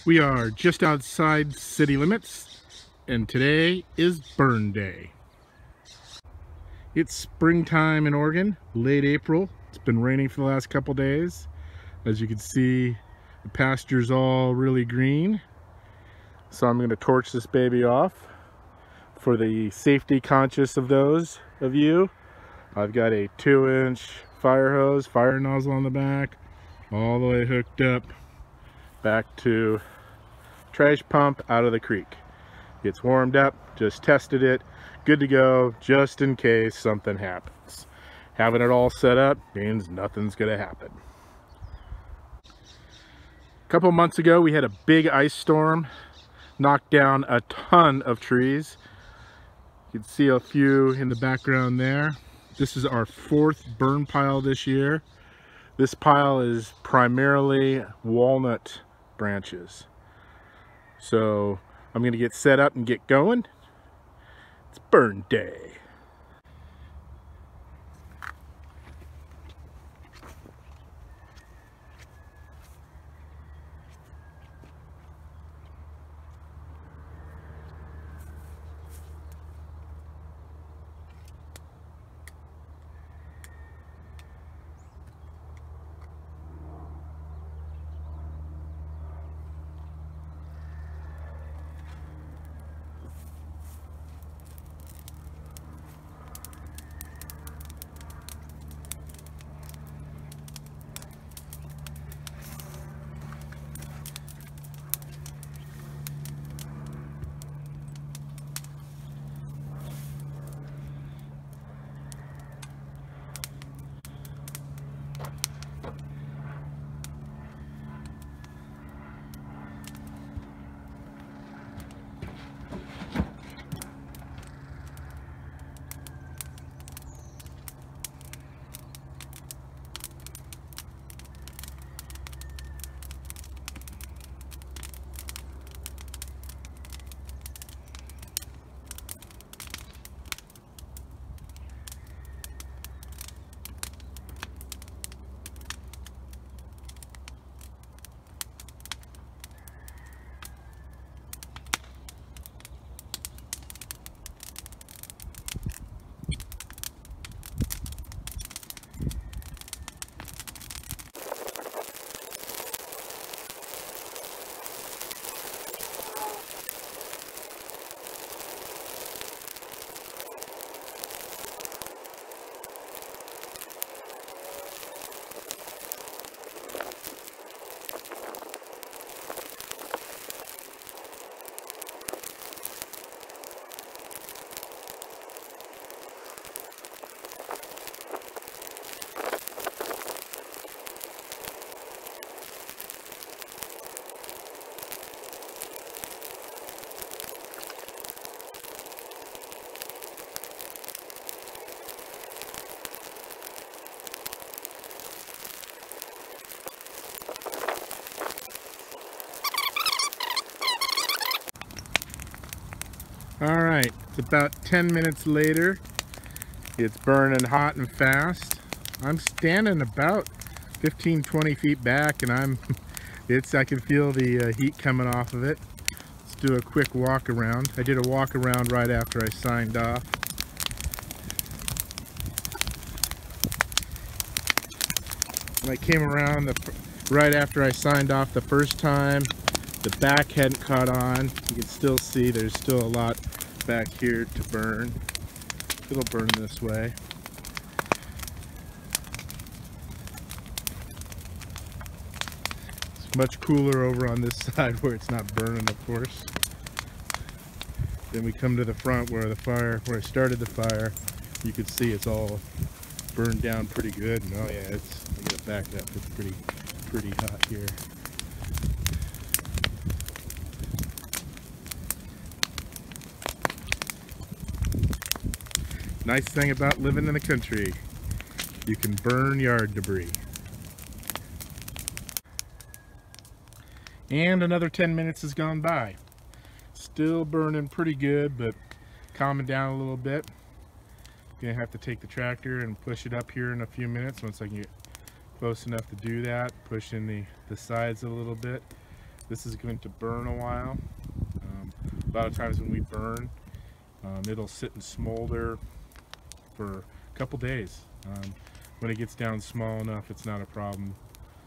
We are just outside city limits, and today is burn day. It's springtime in Oregon, late April. It's been raining for the last couple days. As you can see, the pasture's all really green. So I'm going to torch this baby off. For the safety conscious of those of you, I've got a 2-inch fire hose, fire nozzle on the back, all the way hooked up back to trash pump out of the creek. It's warmed up, just tested it, good to go, just in case something happens. Having it all set up means nothing's gonna happen. A couple months ago we had a big ice storm, knocked down a ton of trees. You can see a few in the background there. This is our 4th burn pile this year. This pile is primarily walnut branches. So I'm going to get set up and get going. It's burn day. Alright, it's about 10 minutes later. It's burning hot and fast. I'm standing about 15-20 feet back, and I can feel the heat coming off of it. Let's do a quick walk around. I did a walk around right after I signed off. When I came around right after I signed off the first time, the back hadn't caught on. You can still see there's still a lot back here to burn. It'll burn this way. It's much cooler over on this side where it's not burning, of course. Then we come to the front where I started the fire. You can see it's all burned down pretty good. And oh yeah, I gotta back up. It's pretty hot here. Nice thing about living in the country, you can burn yard debris. And another 10 minutes has gone by. Still burning pretty good, but calming down a little bit. Gonna have to take the tractor and push it up here in a few minutes once I can get close enough to do that. Push in the sides a little bit. This is going to burn a while. A lot of times when we burn, it'll sit and smolder for a couple days. When it gets down small enough, it's not a problem.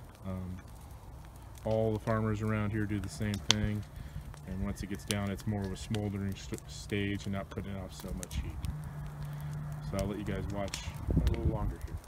All the farmers around here do the same thing, and once it gets down, it's more of a smoldering stage and not putting off so much heat. So I'll let you guys watch a little longer here.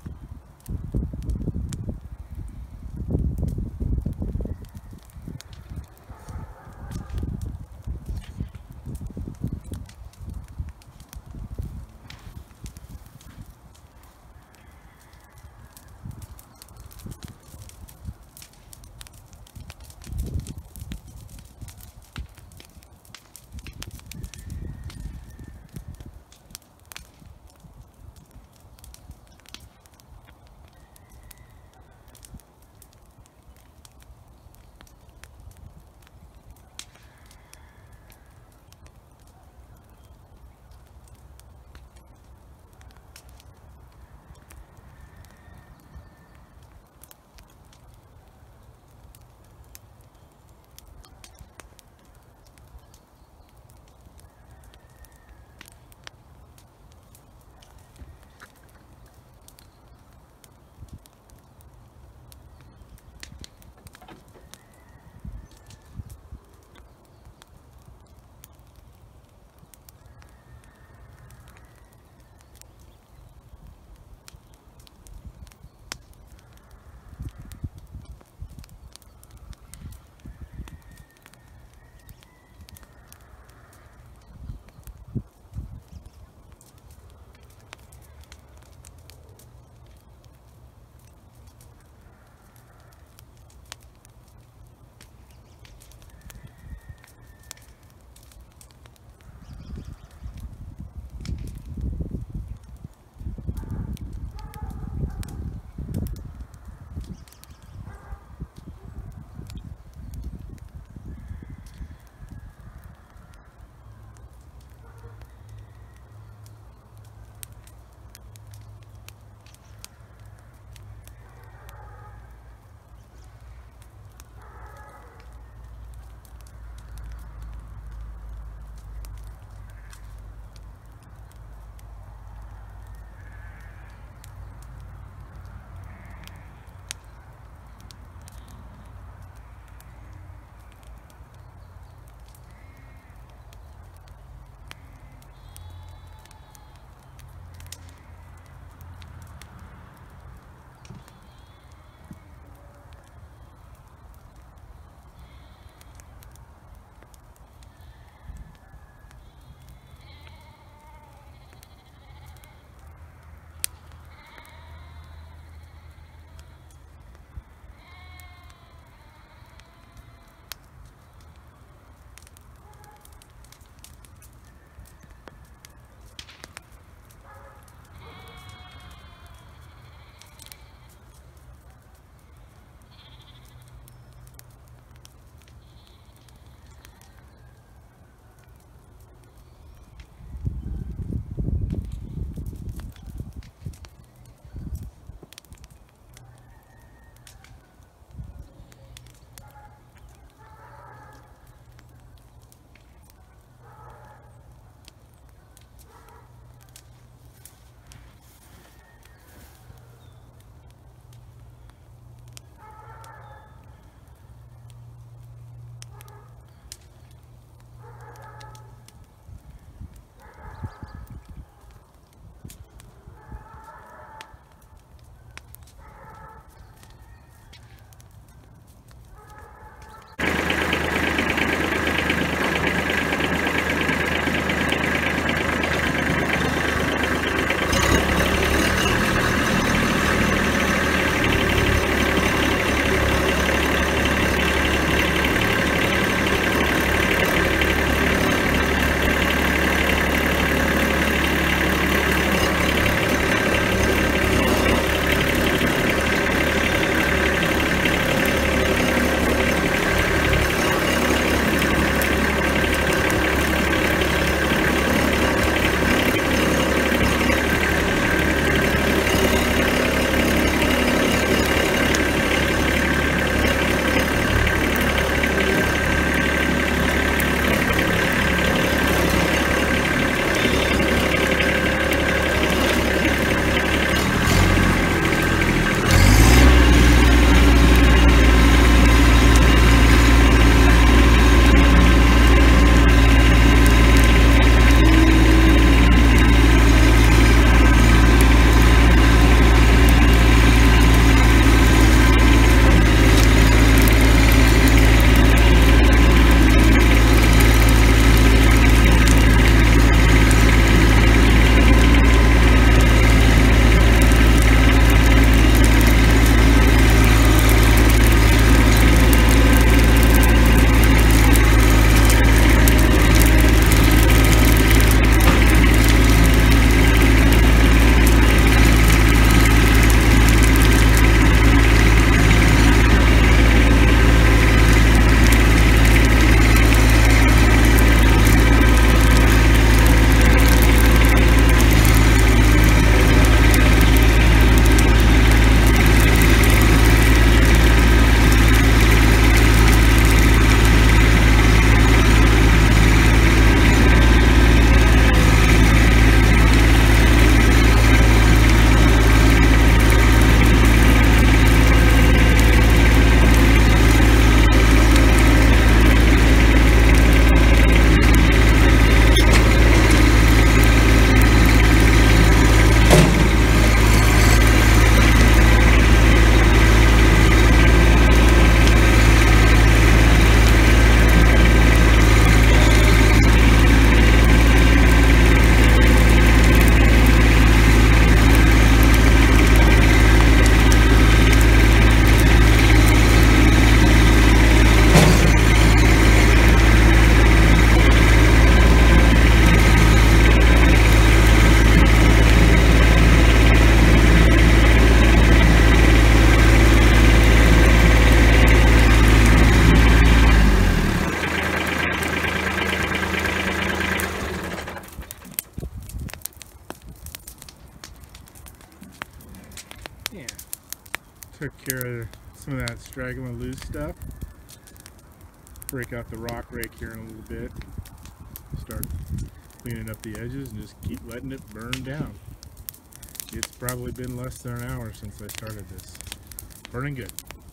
Took care of some of that straggling loose stuff. Break out the rock rake here in a little bit. Start cleaning up the edges and just keep letting it burn down. It's probably been less than an hour since I started this. Burning good.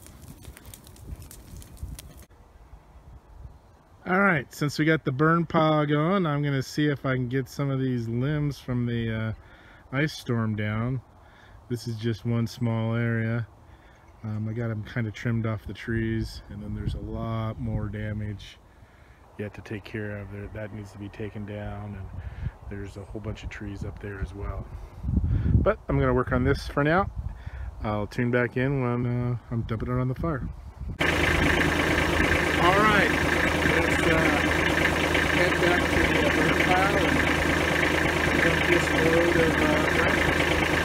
Alright, since we got the burn pile going, I'm going to see if I can get some of these limbs from the ice storm down. This is just one small area. I got them kind of trimmed off the trees, and then there's a lot more damage yet to take care of. That needs to be taken down, and there's a whole bunch of trees up there as well. But I'm going to work on this for now. I'll tune back in when I'm dumping it on the fire. Alright, let's head back to the burn pile and dump this load of branches.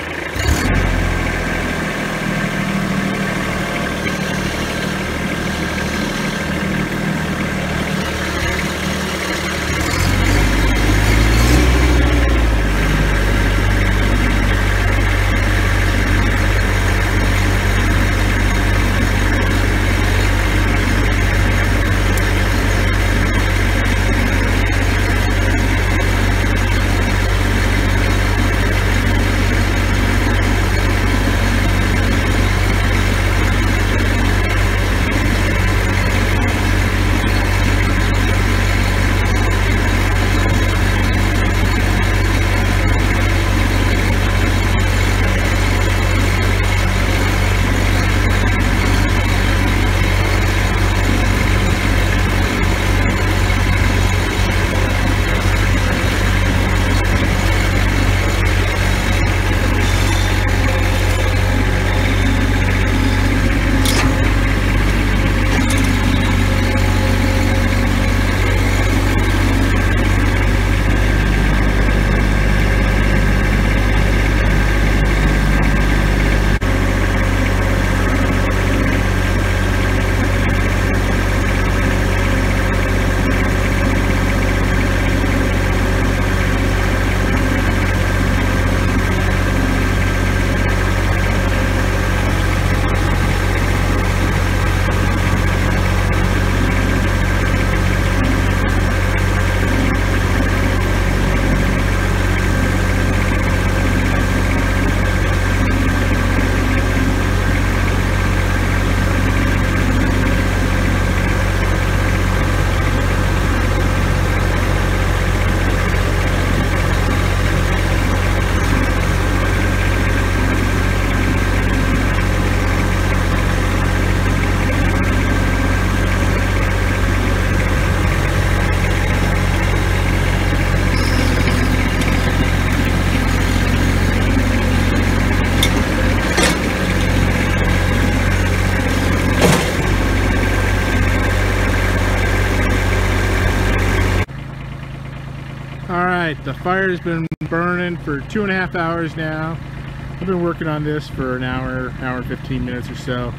Alright, the fire's been burning for 2.5 hours now. I've been working on this for an hour and 15 minutes or so.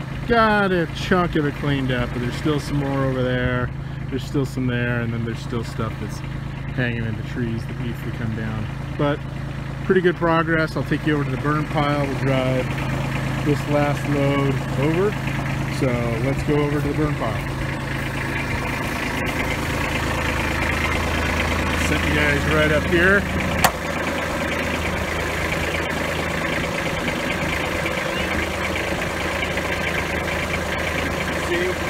Got a chunk of it cleaned up, but there's still some more over there. There's still some there, and then there's still stuff that's hanging in the trees that needs to come down. But pretty good progress. I'll take you over to the burn pile. We'll drive this last load over. So let's go over to the burn pile. Set you guys right up here. See?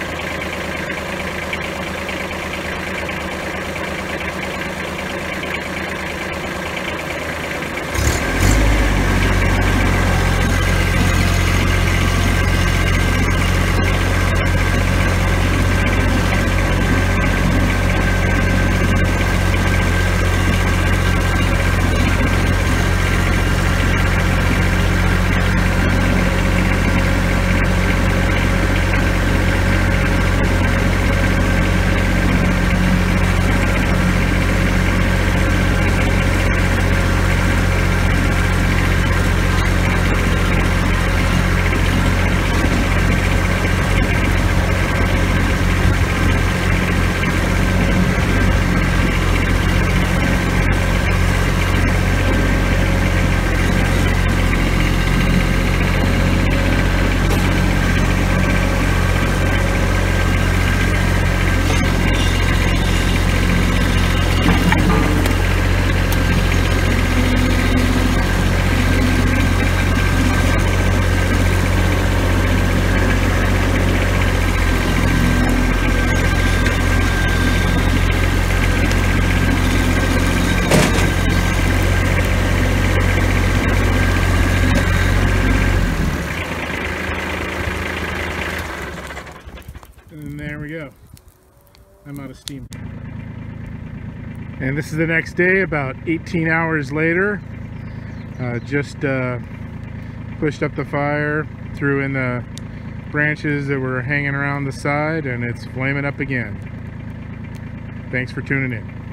there we go. I'm out of steam. And this is the next day, about 18 hours later. Just pushed up the fire, threw in the branches that were hanging around the side, and it's flaming up again. Thanks for tuning in.